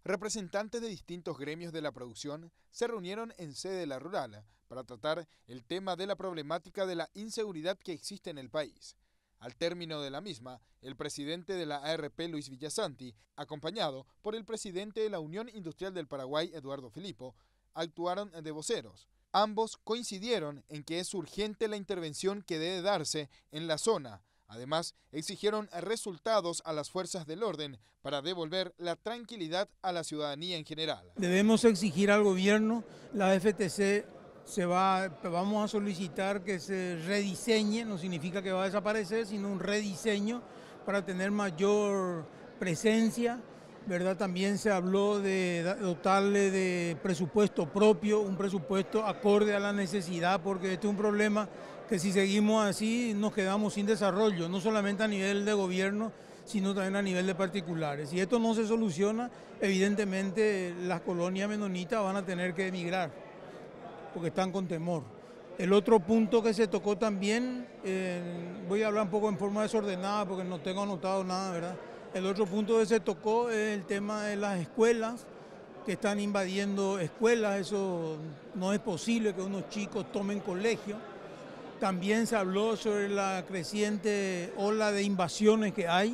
Representantes de distintos gremios de la producción se reunieron en sede de la rural para tratar el tema de la problemática de la inseguridad que existe en el país. Al término de la misma, el presidente de la ARP, Luis Villasanti, acompañado por el presidente de la Unión Industrial del Paraguay, Eduardo Filipo, actuaron de voceros. Ambos coincidieron en que es urgente la intervención que debe darse en la zona. Además, exigieron resultados a las fuerzas del orden para devolver la tranquilidad a la ciudadanía en general. Debemos exigir al gobierno, la FTC vamos a solicitar que se rediseñe, no significa que va a desaparecer, sino un rediseño para tener mayor presencia, ¿verdad? También se habló de dotarle de presupuesto propio, un presupuesto acorde a la necesidad, porque este es un problema que si seguimos así nos quedamos sin desarrollo, no solamente a nivel de gobierno, sino también a nivel de particulares. Si esto no se soluciona, evidentemente las colonias menonitas van a tener que emigrar, porque están con temor. El otro punto que se tocó también, voy a hablar un poco en forma desordenada porque no tengo anotado nada, ¿verdad? El otro punto que se tocó es el tema de las escuelas, que están invadiendo escuelas. Eso no es posible que unos chicos tomen colegio. También se habló sobre la creciente ola de invasiones que hay.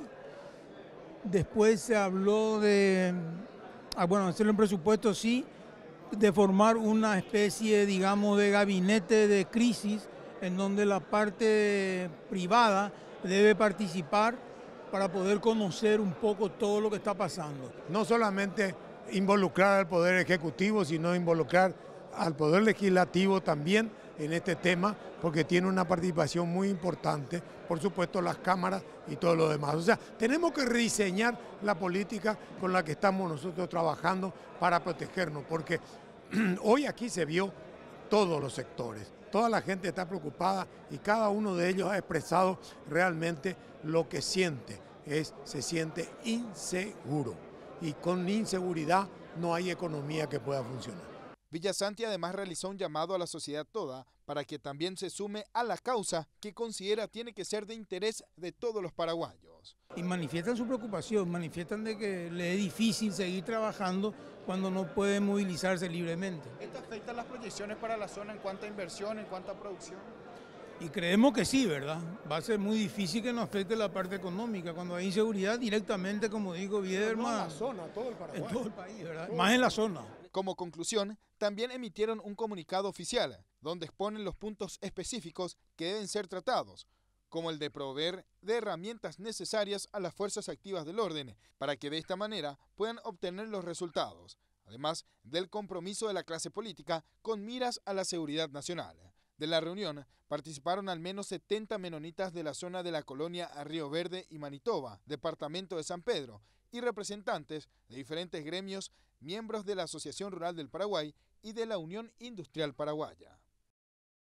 Después se habló de, hacerlo en presupuesto sí, de formar una especie, digamos, de gabinete de crisis en donde la parte privada debe participar para poder conocer un poco todo lo que está pasando. No solamente involucrar al Poder Ejecutivo, sino involucrar al Poder Legislativo también en este tema, porque tiene una participación muy importante, por supuesto las cámaras y todo lo demás. O sea, tenemos que rediseñar la política con la que estamos nosotros trabajando para protegernos, porque hoy aquí se vio todos los sectores, toda la gente está preocupada y cada uno de ellos ha expresado realmente lo que siente, se siente inseguro y con inseguridad no hay economía que pueda funcionar. Villasanti además realizó un llamado a la sociedad toda para que también se sume a la causa que considera tiene que ser de interés de todos los paraguayos. Y manifiestan su preocupación, manifiestan de que le es difícil seguir trabajando cuando no puede movilizarse libremente. ¿Esto afecta las proyecciones para la zona en cuanto a inversión, en cuanto a producción? Y creemos que sí, ¿verdad? Va a ser muy difícil que nos afecte la parte económica. Cuando hay inseguridad directamente, como digo, Viederman, no en la zona, todo el Paraguay. En todo el país, ¿verdad? Más en la zona. Como conclusión, también emitieron un comunicado oficial donde exponen los puntos específicos que deben ser tratados, como el de proveer de herramientas necesarias a las fuerzas activas del orden para que de esta manera puedan obtener los resultados, además del compromiso de la clase política con miras a la seguridad nacional. De la reunión participaron al menos 70 menonitas de la zona de la colonia Río Verde y Manitoba, departamento de San Pedro, y representantes de diferentes gremios, miembros de la Asociación Rural del Paraguay y de la Unión Industrial Paraguaya.